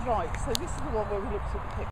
Right, so this is the one where we looked at the